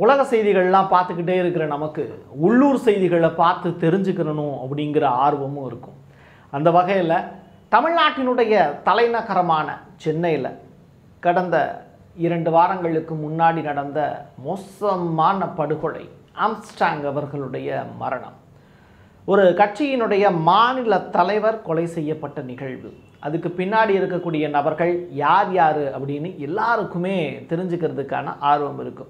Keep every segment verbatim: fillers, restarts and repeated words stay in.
உலக செய்திகள்லாம் பார்த்துக்கிட்டே இருக்கிற நமக்கு உள்ளூர் செய்திகளை பார்த்து தெரிஞ்சுக்கணும் அப்படிங்கிற ஆர்வமும் இருக்கும். அந்த வகையில் தமிழ்நாட்டினுடைய தலைநகரமான சென்னையில் கடந்த இரண்டு வாரங்களுக்கு முன்னாடி நடந்த மோசமான படுகொலை, ஆம்ஸ்ட்ராங் அவர்களுடைய மரணம். ஒரு கட்சியினுடைய மாநில தலைவர் கொலை செய்யப்பட்ட நிகழ்வு. அதுக்கு பின்னாடி இருக்கக்கூடிய நபர்கள் யார் யார் அப்படின்னு எல்லாருக்குமே தெரிஞ்சுக்கிறதுக்கான ஆர்வம் இருக்கும்.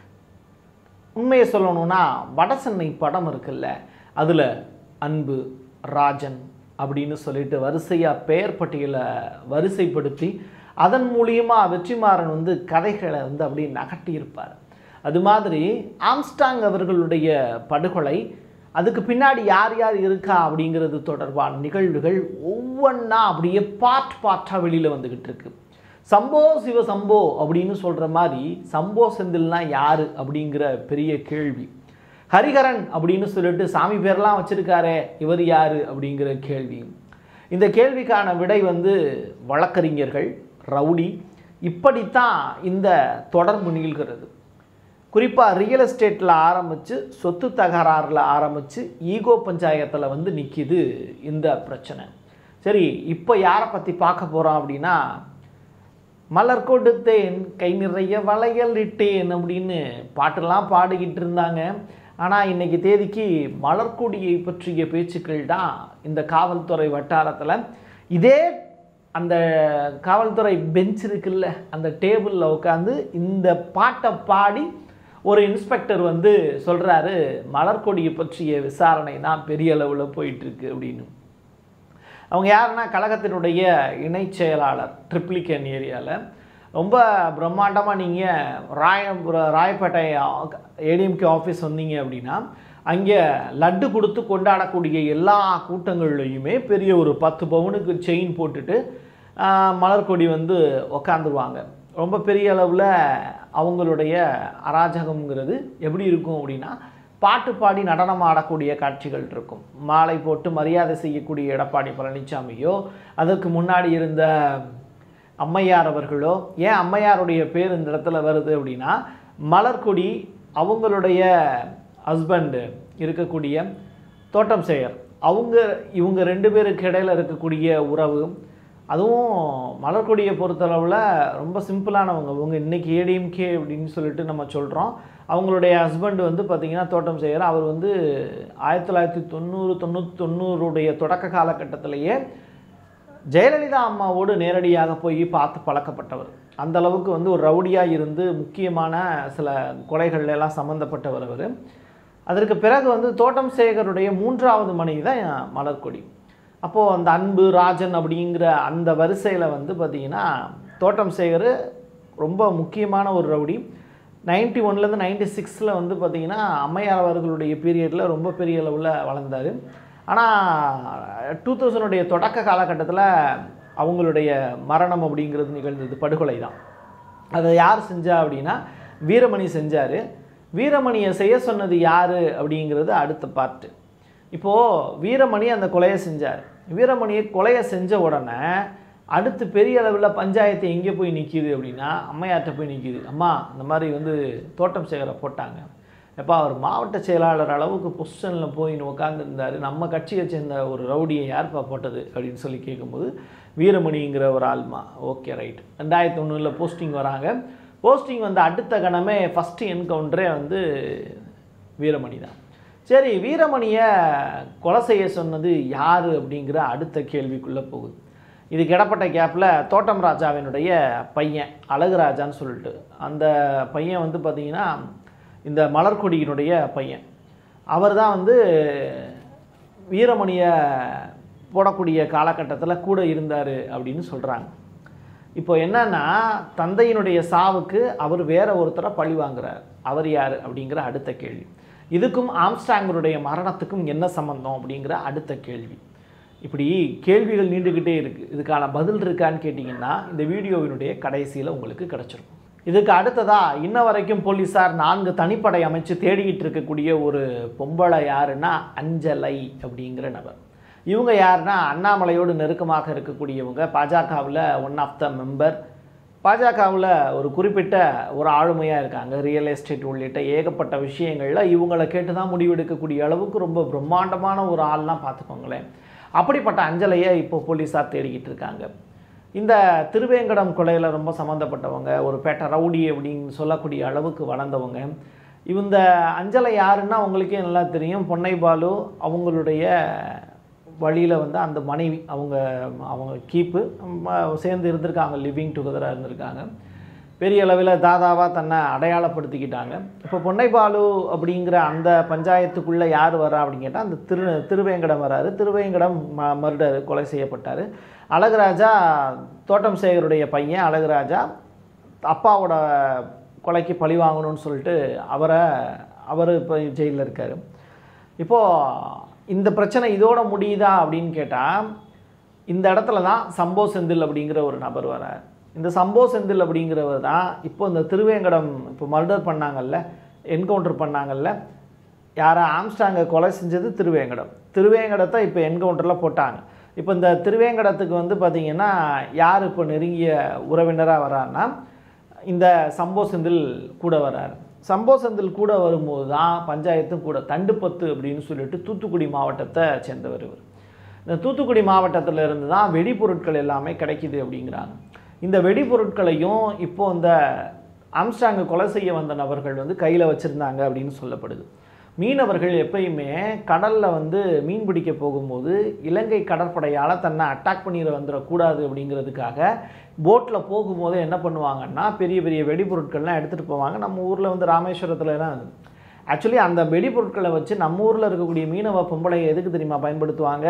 உண்மையை சொல்லணும்னா வடசென்னை படம் இருக்குல்ல, அதில் அன்பு, ராஜன் அப்படின்னு சொல்லிட்டு வரிசையாக பெயர் பட்டியலை வரிசைப்படுத்தி அதன் மூலியமாக வெற்றிமாறன் வந்து கதைகளை வந்து அப்படி நகட்டியிருப்பார். அது மாதிரி ஆம்ஸ்ட்ராங் அவர்களுடைய படுகொலை, அதுக்கு பின்னாடி யார் யார் இருக்கா அப்படிங்கிறது தொடர்பான நிகழ்வுகள் ஒவ்வொன்றா அப்படியே பார்ட் பார்ட்டாக வெளியில் வந்துக்கிட்டு இருக்கு. சம்போ சிவ சம்போ அப்படின்னு சொல்கிற மாதிரி சம்போ செந்தில்னா யார் அப்படிங்கிற பெரிய கேள்வி. ஹரிஹரன் அப்படின்னு சொல்லிட்டு சாமி பேர்லாம் வச்சுருக்காரே, இவர் யார் அப்படிங்கிற கேள்வி. இந்த கேள்விக்கான விடை வந்து வழக்கறிஞர்கள், ரவுடி, இப்படித்தான் இந்த தொடர்பு நிகழ்கிறது. குறிப்பாக ரியல் எஸ்டேட்டில் ஆரம்பித்து சொத்து தகராறில் ஆரம்பித்து ஈகோ பஞ்சாயத்தில் வந்து நிற்கிது இந்த பிரச்சனை. சரி, இப்போ யாரை பற்றி பார்க்க போகிறோம் அப்படின்னா, மலர் கொடுத்தேன் கை நிறைய வளையல் இட்டேன் அப்படின்னு பாட்டெல்லாம் பாடிக்கிட்டு இருந்தாங்க. ஆனால் இன்றைக்கி தேதிக்கு மலர்கொடியை பற்றிய பேச்சுக்கள் தான் இந்த காவல்துறை வட்டாரத்தில். இதே அந்த காவல்துறை பெஞ்ச் இருக்குல்ல, அந்த டேபிளில் உட்காந்து இந்த பாட்டை பாடி ஒரு இன்ஸ்பெக்டர் வந்து சொல்கிறாரு, மலர்கொடியை பற்றிய விசாரணை தான் பெரிய அளவில் போயிட்டுருக்கு அப்படின்னு. அவங்க யாருன்னா கழகத்தினுடைய இணை செயலாளர், ட்ரிப்ளிகேன் ஏரியாவில். ரொம்ப பிரம்மாண்டமாக நீங்கள் ராயபுர ராயப்பேட்டை ஏடிஎம்கே ஆஃபீஸ் வந்தீங்க அப்படின்னா அங்கே லட்டு கொடுத்து கொண்டாடக்கூடிய எல்லா கூட்டங்கள்லையுமே பெரிய ஒரு பத்து பவுனுக்கு செயின் போட்டுட்டு மலர்கொடி வந்து உக்காந்துருவாங்க. ரொம்ப பெரிய அளவில் அவங்களுடைய அராஜகம்ங்கிறது எப்படி இருக்கும் அப்படின்னா, பாட்டு பாடி நடனம் ஆடக்கூடிய காட்சிகள் இருக்கும். மாலை போட்டு மரியாதை செய்யக்கூடிய எடப்பாடி பழனிசாமியோ, அதற்கு முன்னாடி இருந்த அம்மையார் அவர்களோ, ஏன் அம்மையாருடைய பேர் இந்த இடத்துல வருது அப்படின்னா, மலர்கொடி அவங்களுடைய ஹஸ்பண்டு இருக்கக்கூடிய தோட்டம் சேகர், அவங்க இவங்க ரெண்டு பேருக்கு இடையில் இருக்கக்கூடிய உறவு. அதுவும் மலர்கொடியை பொறுத்தளவில் ரொம்ப சிம்பிளானவங்க. அவங்க இன்றைக்கி ஏடிஎம்கே அப்படின்னு சொல்லிட்டு நம்ம சொல்கிறோம். அவங்களுடைய ஹஸ்பண்ட் வந்து பார்த்திங்கன்னா தோட்டம் செய்கிறார். அவர் வந்து ஆயிரத்தி தொள்ளாயிரத்தி தொண்ணூறு தொண்ணூற்றி தொண்ணூறுடைய தொடக்க காலகட்டத்திலேயே ஜெயலலிதா அம்மாவோடு நேரடியாக போய் பார்த்து பழக்கப்பட்டவர். அந்த அளவுக்கு வந்து ஒரு ரவுடியாக இருந்து முக்கியமான சில கொலைகள்லாம் சம்மந்தப்பட்டவர் அவர். அதற்கு பிறகு வந்து தோட்டம் சேகருடைய மூன்றாவது மனைவி தான் மலர்கொடி. அப்போது அந்த அன்பு, ராஜன் அப்படிங்கிற அந்த வரிசையில் வந்து பார்த்திங்கன்னா தோட்டம் சேகர் ரொம்ப முக்கியமான ஒரு ரவுடி. நைன்டி ஒன்லேருந்து நைன்டி சிக்ஸில் வந்து பார்த்திங்கன்னா அம்மையார் அவர்களுடைய பீரியடில் ரொம்ப பெரிய அளவில் வளர்ந்தார். ஆனால் டூ தௌசண்டுடைய தொடக்க காலகட்டத்தில் அவங்களுடைய மரணம் அப்படிங்கிறது நிகழ்ந்தது, படுகொலை தான். அதை யார் செஞ்சா அப்படின்னா வீரமணி செஞ்சார். வீரமணியை செய்ய சொன்னது யார் அப்படிங்கிறது அடுத்த பார்ட்டு. இப்போது வீரமணி அந்த கொலையை செஞ்சார். வீரமணியை கொலையை செஞ்ச உடனே அடுத்து பெரிய அளவில் பஞ்சாயத்து எங்கே போய் நிற்கிது அப்படின்னா அம்மையார்கிட்ட போய் நிற்கிது. அம்மா, இந்த மாதிரி வந்து தோட்டம் சேகரை போட்டாங்க. எப்போ அவர் மாவட்ட செயலாளர் அளவுக்கு பொசிஷனில் போய் உட்காந்துருந்தார், நம்ம கட்சியை சேர்ந்த ஒரு ரவுடியை யார்ப்பா போட்டது அப்படின்னு சொல்லி கேட்கும்போது வீரமணிங்கிற ஒரு ஆள்மா. Okay, right. ரெண்டாயிரத்தி ஒன்றில் போஸ்டிங் வராங்க. போஸ்டிங் வந்து அடுத்த கணமே ஃபஸ்ட்டு என்கவுண்டரே வந்து வீரமணி தான். சரி, வீரமணியை கொலை செய்ய சொன்னது யார் அப்படிங்கிற அடுத்த கேள்விக்குள்ளே போகுது. இதுக்கு இடப்பட்ட கேப்பில் தோட்டம் ராஜாவினுடைய பையன் அழகுராஜான்னு சொல்லிட்டு, அந்த பையன் வந்து பார்த்திங்கன்னா இந்த மலர்கொடியினுடைய பையன். அவர் தான் வந்து வீரமணியை போடக்கூடிய காலகட்டத்தில் கூட இருந்தார் அப்படின்னு சொல்கிறாங்க. இப்போ என்னன்னா, தந்தையினுடைய சாவுக்கு அவர் வேற ஒருத்தரை பழி வாங்குறார். அவர் யார் அப்படிங்கிற அடுத்த கேள்வி. இதுக்கும் ஆம்ஸ்ட்ராங்கருடைய மரணத்துக்கும் என்ன சம்பந்தம் அப்படிங்கிற அடுத்த கேள்வி. இப்படி கேள்விகள் நீண்டுக்கிட்டே இருக்குது. இதுக்கான பதில் இருக்கான்னு கேட்டிங்கன்னா இந்த வீடியோவினுடைய கடைசியில் உங்களுக்கு கிடச்சிருக்கும். இதுக்கு அடுத்ததாக இன்ன வரைக்கும் போலீஸார் நான்கு தனிப்படை அமைச்சு தேடிக்கிட்டு இருக்கக்கூடிய ஒரு பொம்பளை யாருன்னா அஞ்சலை அப்படிங்கிற நபர். இவங்க யாருன்னா அண்ணாமலையோடு நெருக்கமாக இருக்கக்கூடியவங்க, பாஜகவில் ஒன் ஆஃப் த மெம்பர், பாஜகவில் ஒரு குறிப்பிட்ட ஒரு ஆளுமையாக இருக்காங்க. ரியல் எஸ்டேட் உள்ளிட்ட ஏகப்பட்ட விஷயங்களில் இவங்களை கேட்டு தான் முடிவெடுக்கக்கூடிய அளவுக்கு ரொம்ப பிரம்மாண்டமான ஒரு ஆள்லாம் பார்த்துக்கோங்களேன். அப்படிப்பட்ட அஞ்சலையை இப்போ போலீஸார் தேடிக்கிட்டு இருக்காங்க. இந்த திருவேங்கடம் கொலையில் ரொம்ப சம்மந்தப்பட்டவங்க, ஒரு பேட்டை ரவுடி அப்படின்னு சொல்லக்கூடிய அளவுக்கு வளர்ந்தவங்க. இந்த அஞ்சலை யாருன்னா அவங்களுக்கே நல்லா தெரியும். பொன்னை பாலு அவங்களுடைய வழியில் வந்து அந்த மனைவி, அவங்க அவங்க கீப்பு சேர்ந்து இருந்திருக்காங்க, லிவிங் டுகெதராக இருந்திருக்காங்க. பெரிய அளவில் தாதாவாக தன்னை அடையாளப்படுத்திக்கிட்டாங்க. இப்போ பொன்னை பாலு அப்படிங்கிற அந்த பஞ்சாயத்துக்குள்ளே யார் வரா அப்படின்னு கேட்டால் அந்த திரு திருவேங்கடம் வராது. திருவேங்கடம் ம மர்டர் கொலை செய்யப்பட்டார். அழகுராஜா தோட்டம் சேகருடைய பையன் அழகுராஜா அப்பாவோட கொலைக்கு பழி வாங்கணும்னு சொல்லிட்டு அவரை அவர் இப்போ ஜெயிலில் இருக்கார். இப்போது இந்த பிரச்சனை இதோட முடியுதா அப்படின்னு கேட்டால் இந்த இடத்துல தான் சம்போ செந்தில் அப்படிங்கிற ஒரு நபர் வரார். இந்த சம்போ செந்தில் அப்படிங்கிறவர் தான் இப்போ இந்த திருவேங்கடம் இப்போ மர்டர் பண்ணாங்கல்ல, என்கவுண்டர் பண்ணாங்கல்ல, யாரை ஆம்ஸ்டாங்கை கொலை செஞ்சது திருவேங்கடம். திருவேங்கடத்தை இப்போ என்கவுண்டரில் போட்டாங்க. இப்போ இந்த திருவேங்கடத்துக்கு வந்து பார்த்திங்கன்னா யார் இப்போ நெருங்கிய உறவினராக வரான்னா இந்த சம்போ செந்தில் கூட வரார். சம்போ செந்தில் கூட வரும்போது தான் பஞ்சாயத்தும் கூட தண்டுப்பத்து அப்படின்னு சொல்லிட்டு தூத்துக்குடி மாவட்டத்தை சேர்ந்தவர் இவர். இந்த தூத்துக்குடி மாவட்டத்தில் இருந்து தான் வெடிபொருட்கள் எல்லாமே கிடைக்கிது அப்படிங்கிறாங்க. இந்த வெடிபொருட்களையும் இப்போது இந்த ஆம்ஸ்டாங்கை கொலை செய்ய வந்த நபர்கள் வந்து கையில் வச்சுருந்தாங்க அப்படின்னு சொல்லப்படுது. மீனவர்கள் எப்பயுமே கடலில் வந்து மீன் பிடிக்க போகும்போது இலங்கை கடற்படையால் தன்னை அட்டாக் பண்ணிட வந்துடக்கூடாது அப்படிங்கிறதுக்காக போட்டில் போகும்போது என்ன பண்ணுவாங்கன்னா பெரிய பெரிய வெடிபொருட்கள்லாம் எடுத்துகிட்டு போவாங்க. நம்ம ஊரில் வந்து ராமேஸ்வரத்துலலாம் ஆக்சுவலி அந்த வெடிபொருட்களை வச்சு நம்ம ஊரில் இருக்கக்கூடிய மீனவ பொம்பளை எதுக்கு தெரியுமா பயன்படுத்துவாங்க?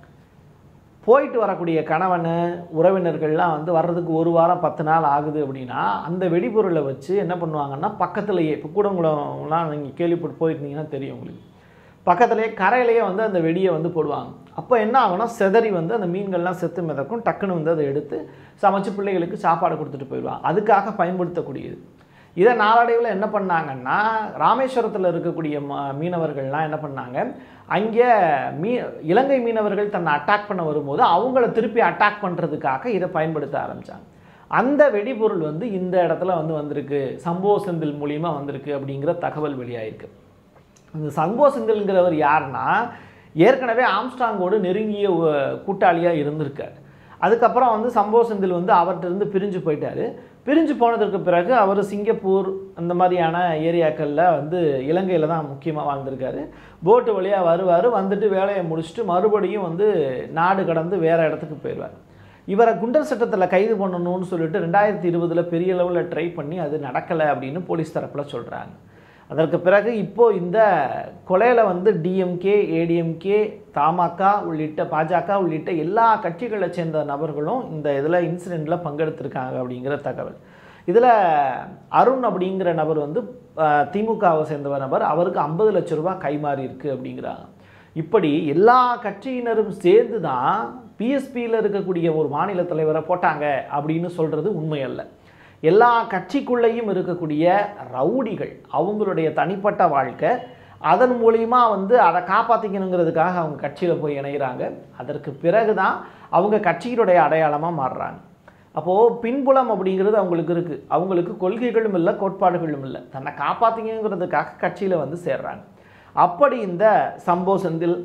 போயிட்டு வரக்கூடிய கணவன் உறவினர்கள்லாம் வந்து வர்றதுக்கு ஒரு வாரம் பத்து நாள் ஆகுது அப்படின்னா அந்த வெடிபொருளை வச்சு என்ன பண்ணுவாங்கன்னா பக்கத்துலேயே, இப்போ கூடங்குளம்லாம் நீங்கள் கேள்விப்பட்டு போயிருந்தீங்கன்னா தெரியும் உங்களுக்கு, பக்கத்துலேயே கரையிலேயே வந்து அந்த வெடியை வந்து போடுவாங்க. அப்போ என்ன ஆகும்னா செதறி வந்து அந்த மீன்கள்லாம் செத்து மிதக்கும், டக்குன்னு வந்து அதை எடுத்து சமைச்சு பிள்ளைகளுக்கு சாப்பாடு கொடுத்துட்டு போயிடுவாங்க. அதுக்காக பயன்படுத்தக்கூடியது. இதை நாளடைவில் என்ன பண்ணாங்கன்னா ராமேஸ்வரத்தில் இருக்கக்கூடிய மீனவர்கள்லாம் என்ன பண்ணாங்க, அங்கே மீ இலங்கை மீனவர்கள் தன்னை அட்டாக் பண்ண வரும்போது அவங்கள திருப்பி அட்டாக் பண்ணுறதுக்காக இதை பயன்படுத்த ஆரம்பித்தாங்க. அந்த வெடிபொருள் வந்து இந்த இடத்துல வந்து வந்திருக்கு, சம்போ செந்தில் மூலியமாக வந்திருக்கு அப்படிங்கிற தகவல் வெளியாயிருக்கு. இந்த சம்போ செந்தில்ங்கிறவர் யாருன்னா ஏற்கனவே ஆம்ஸ்டாங்கோடு நெருங்கிய கூட்டாளியாக இருந்திருக்கார். அதுக்கப்புறம் வந்து சம்போ செந்தில் வந்து அவர்கிட்ட இருந்து பிரிஞ்சு போயிட்டார். பிரிஞ்சு போனதுக்கு பிறகு அவர் சிங்கப்பூர் அந்த மாதிரியான ஏரியாக்களில் வந்து இலங்கையில் தான் முக்கியமாக வாழ்ந்திருக்காரு. போட்டு வழியாக வருவார், வந்துட்டு வேலையை முடிச்சுட்டு மறுபடியும் வந்து நாடு கடந்து வேறு இடத்துக்கு போயிடுவார். இவரை குண்டர் சட்டத்தில் கைது பண்ணணும்னு சொல்லிட்டு ரெண்டாயிரத்தி இருபதில் பெரிய லெவலில் ட்ரை பண்ணி அது நடக்கலை அப்படின்னு போலீஸ் தரப்பில் சொல்கிறாங்க. அதற்கு பிறகு இப்போது இந்த கொலையில் வந்து டிஎம்கே, ஏடிஎம்கே, தமாக உள்ளிட்ட பாஜக உள்ளிட்ட எல்லா கட்சிகளை சேர்ந்த நபர்களும் இந்த இதில் இன்சிடெண்ட்டில் பங்கெடுத்திருக்காங்க அப்படிங்கிற தகவல். இதில் அருண் அப்படிங்கிற நபர் வந்து திமுகவை சேர்ந்த நபர், அவருக்கு ஐம்பது லட்ச ரூபா கைமாறி இருக்குது அப்படிங்கிறாங்க. இப்படி எல்லா கட்சியினரும் சேர்ந்து தான் பிஎஸ்பியில் இருக்கக்கூடிய ஒரு மாநில தலைவரை போட்டாங்க அப்படின்னு சொல்கிறது உண்மை அல்ல. எல்லா கட்சிக்குள்ளேயும் இருக்கக்கூடிய ரவுடிகள் அவங்களுடைய தனிப்பட்ட வாழ்க்கை, அதன் மூலிமா வந்து அதை காப்பாற்றிக்கணுங்கிறதுக்காக அவங்க கட்சியில் போய் இணைகிறாங்க. அதற்கு பிறகு தான் அவங்க கட்சியினுடைய அடையாளமாக மாறுறாங்க. அப்போது பின்புலம் அப்படிங்கிறது அவங்களுக்கு இருக்குது. அவங்களுக்கு கொள்கைகளும் இல்லை, கோட்பாடுகளும் இல்லை, தன்னை காப்பாற்றிக்கணுங்கிறதுக்காக கட்சியில் வந்து சேர்றாங்க. அப்படி இந்த சம்போ செந்தில்,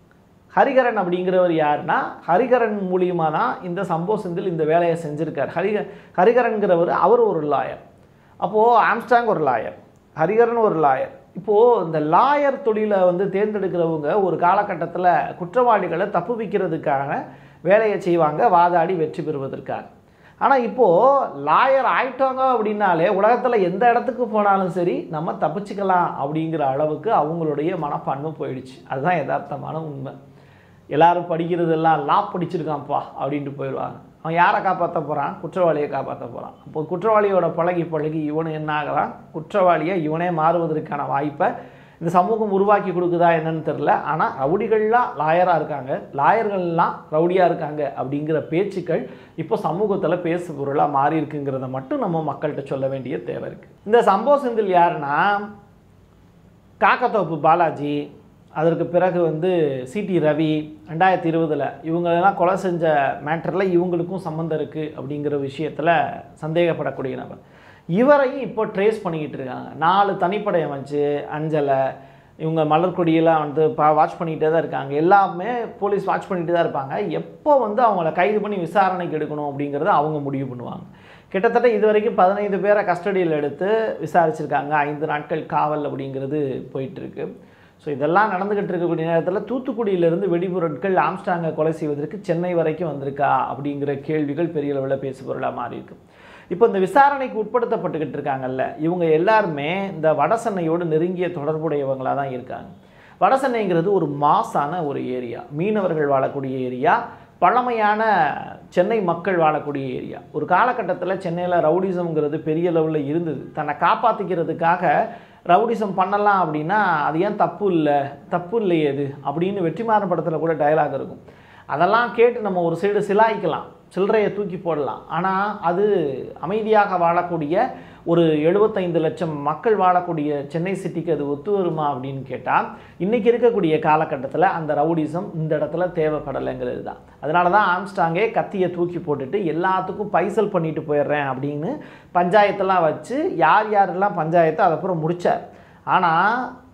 ஹரிகரன் அப்படிங்கிறவர் யாருன்னா ஹரிகரன் மூலியமாக தான் இந்த சம்போ செந்தில் இந்த வேலையை செஞ்சுருக்கார். ஹரிக ஹரிகரன்கிறவர் அவர் ஒரு லாயர். அப்போது ஆம்ஸ்டாங் ஒரு லாயர், ஹரிகரன் ஒரு லாயர். இப்போது இந்த லாயர் தொழிலை வந்து தேர்ந்தெடுக்கிறவங்க ஒரு காலகட்டத்தில் குற்றவாளிகளை தப்புவிக்கிறதுக்காக வேலையை செய்வாங்க, வாதாடி வெற்றி பெறுவதற்காக. ஆனால் இப்போது லாயர் ஆயிட்டாங்க அப்படின்னாலே உலகத்தில் எந்த இடத்துக்கு போனாலும் சரி நம்ம தப்பிச்சுக்கலாம் அப்படிங்கிற அளவுக்கு அவங்களுடைய மனப்பான்மை போயிடுச்சு. அதுதான் யதார்த்தமான உண்மை. எல்லாரும் படிக்கிறதெல்லாம் லா படிச்சிருக்கான்ப்பா அப்படின்ட்டு போயிடுவாங்க. அவன் யாரை காப்பாற்ற போகிறான்? குற்றவாளியை காப்பாற்ற போகிறான். அப்போ குற்றவாளியோட பழகி பழகி இவனு என்ன ஆகலாம், குற்றவாளியை இவனே மாறுவதற்கான வாய்ப்பை இந்த சமூகம் உருவாக்கி கொடுக்குதா என்னன்னு தெரில. ஆனால் ரவுடிகள்லாம் லாயராக இருக்காங்க, லாயர்கள்லாம் ரவுடியாக இருக்காங்க அப்படிங்கிற பேச்சுக்கள் இப்போ சமூகத்தில் பேசு பொருளாக மாறி இருக்குங்கிறத மட்டும் நம்ம மக்கள்கிட்ட சொல்ல வேண்டிய தேவை இருக்குது. இந்த சம்போ செந்தில் யாருன்னா காக்கத்தோப்பு பாலாஜி, அதற்கு பிறகு வந்து சிடி ரவி ரெண்டாயிரத்தி இருபதில் இவங்களெல்லாம் கொலை செஞ்ச மேட்டரில் இவங்களுக்கும் சம்மந்தம் இருக்குது அப்படிங்கிற விஷயத்தில் சந்தேகப்படக்கூடிய நபர். இவரையும் இப்போ ட்ரேஸ் பண்ணிக்கிட்டு இருக்காங்க. நாலு தனிப்படை அமைச்சு அஞ்சலை இவங்க மலர்கொடியெல்லாம் வந்து பா வாட்ச் பண்ணிகிட்டே தான் இருக்காங்க. எல்லாமே போலீஸ் வாட்ச் பண்ணிகிட்டு தான் இருப்பாங்க. எப்போ வந்து அவங்கள கைது பண்ணி விசாரணைக்கு எடுக்கணும் அப்படிங்கிறத அவங்க முடிவு பண்ணுவாங்க. கிட்டத்தட்ட இது வரைக்கும் பதினைந்து பேரை கஸ்டடியில் எடுத்து விசாரிச்சிருக்காங்க. ஐந்து நாட்கள் காவல் அப்படிங்கிறது போயிட்டுருக்கு. ஸோ இதெல்லாம் நடந்துக்கிட்டு இருக்கக்கூடிய நேரத்தில் தூத்துக்குடியிலிருந்து வெடிபொருட்கள் ஆம்ஸ்டாங்கை கொலை செய்வதற்கு சென்னை வரைக்கும் வந்திருக்கா அப்படிங்கிற கேள்விகள் பெரிய அளவில் பேசுபொருளாக மாறி இருக்கு. இப்போ இந்த விசாரணைக்கு உட்படுத்தப்பட்டுக்கிட்டு இருக்காங்கல்ல, இவங்க எல்லாருமே இந்த வடசென்னையோடு நெருங்கிய தொடர்புடையவங்களாக தான் இருக்காங்க. வடசென்னைங்கிறது ஒரு மாசான ஒரு ஏரியா, மீனவர்கள் வாழக்கூடிய ஏரியா, பழமையான சென்னை மக்கள் வாழக்கூடிய ஏரியா. ஒரு காலகட்டத்தில் சென்னையில் ரவுடிசம்ங்கிறது பெரிய லெவலில் இருந்தது. தன்னை காப்பாற்றிக்கிறதுக்காக ரவுடிசம் பண்ணலாம் அப்படின்னா அது ஏன் தப்பு இல்லை, தப்பு இல்லையே அது அப்படின்னு வெற்றிமாறன் படத்தில் கூட டயலாக் இருக்கும். அதெல்லாம் கேட்டு நம்ம ஒரு சைடு சிலாய்க்கலாம், சில்லறையை தூக்கி போடலாம். ஆனால் அது அமைதியாக வாழக்கூடிய ஒரு எழுபத்தைந்து லட்சம் மக்கள் வாழக்கூடிய சென்னை சிட்டிக்கு அது ஒத்து வருமா அப்படின்னு கேட்டால் இன்றைக்கி இருக்கக்கூடிய காலகட்டத்தில் அந்த ரவுடிசம் இந்த இடத்துல தேவைப்படலைங்கிறது தான். அதனால தான் ஆம்ஸ்டாங்கே கத்தியை தூக்கி போட்டுட்டு எல்லாத்துக்கும் பைசல் பண்ணிட்டு போயிடுறேன் அப்படின்னு பஞ்சாயத்தெல்லாம் வச்சு யார் யாரெல்லாம் பஞ்சாயத்தை அதுக்கப்புறம் முடித்தார். ஆனால்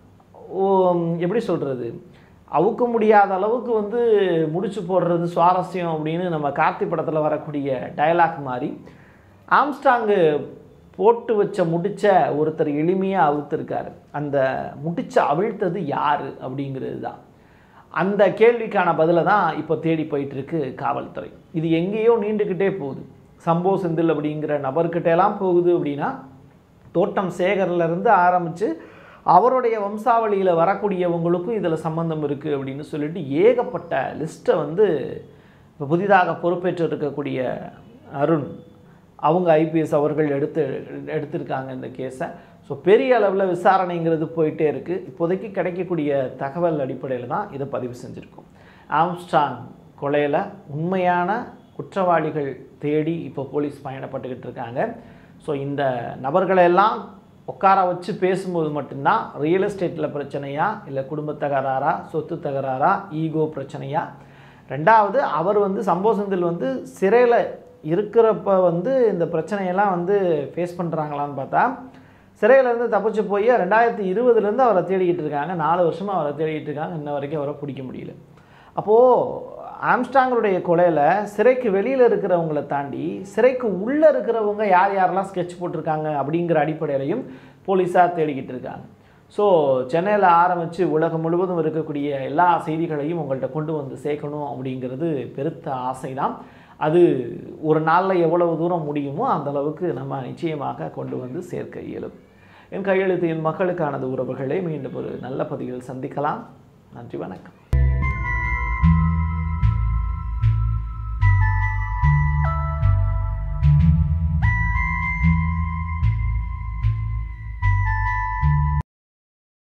எப்படி சொல்கிறது, அவுக்க முடியாத அளவுக்கு வந்து முடிச்சு போடுறது சுவாரஸ்யம் அப்படின்னு நம்ம கார்த்தி படத்தில் வரக்கூடிய டயலாக் மாதிரி ஆம்ஸ்டாங்கு போட்டு வச்ச முடிச்ச ஒருத்தர் எளிமையாக அவிழ்த்திருக்காரு. அந்த முடிச்ச அவிழ்த்தது யார் அப்படிங்கிறது தான். அந்த கேள்விக்கான பதிலை தான் இப்போ தேடி போயிட்டுருக்கு காவல்துறை. இது எங்கேயோ நீண்டுக்கிட்டே போகுது. சம்போ செந்தில் அப்படிங்கிற நபர்கிட்டலாம் போகுது அப்படின்னா தோட்டம் சேகர்லேருந்து ஆரம்பித்து அவருடைய வம்சாவளியில் வரக்கூடியவங்களுக்கும் இதில் சம்பந்தம் இருக்குது அப்படின்னு சொல்லிட்டு ஏகப்பட்ட லிஸ்ட்டை வந்து இப்போ புதிதாக பொறுப்பேற்று இருக்கக்கூடிய அருண் அவங்க ஐபிஎஸ் அவர்கள் எடுத்து எடுத்திருக்காங்க இந்த கேஸை. ஸோ பெரிய அளவில் விசாரணைங்கிறது போயிட்டே இருக்குது. இப்போதைக்கு கிடைக்கக்கூடிய தகவல் அடிப்படையில் தான் இதை பதிவு செஞ்சுருக்கோம். ஆம்ஸ்டாங் கொலையில் உண்மையான குற்றவாளிகள் தேடி இப்போ போலீஸ் பயணப்பட்டுக்கிட்டு இருக்காங்க. ஸோ இந்த நபர்களெல்லாம் உட்கார வச்சு பேசும்போது மட்டும்தான் ரியல் எஸ்டேட்டில் பிரச்சனையா, இல்லை குடும்ப தகராறா, சொத்து தகராறா, ஈகோ பிரச்சனையா, ரெண்டாவது அவர் வந்து சம்போ செந்தில் வந்து சிறையில் இருக்கிறப்ப வந்து இந்த பிரச்சனையெல்லாம் வந்து ஃபேஸ் பண்ணுறாங்களான்னு பார்த்தா சிறையிலேருந்து தப்பிச்சு போய் ரெண்டாயிரத்தி இருபதுலேருந்து அவரை தேடிக்கிட்டு இருக்காங்க. நாலு வருஷமாக அவரை தேடிக்கிட்டு இருக்காங்க. இன்ன வரைக்கும் அவரை பிடிக்க முடியல. அப்போது ஆம்ஸ்டாங்களுடைய கொலையில் சிறைக்கு வெளியில் இருக்கிறவங்களை தாண்டி சிறைக்கு உள்ளே இருக்கிறவங்க யார் யாரெல்லாம் ஸ்கெட்ச் போட்டிருக்காங்க அப்படிங்கிற அடிப்படையிலையும் போலீஸாக தேடிக்கிட்டு இருக்காங்க. ஸோ சென்னையில் ஆரம்பித்து உலகம் முழுவதும் இருக்கக்கூடிய எல்லா செய்திகளையும் உங்கள்கிட்ட கொண்டு வந்து சேர்க்கணும் அப்படிங்கிறது பெருத்த ஆசை தான். அது ஒரு நாளில் எவ்வளவு தூரம் முடியுமோ அந்தளவுக்கு நம்ம நிச்சயமாக கொண்டு வந்து சேர்க்க இயலும். என் கையெழுத்து என் மக்களுக்கானது உறவுகளே. மீண்டும் ஒரு நல்ல பதிவில் சந்திக்கலாம். நன்றி, வணக்கம்.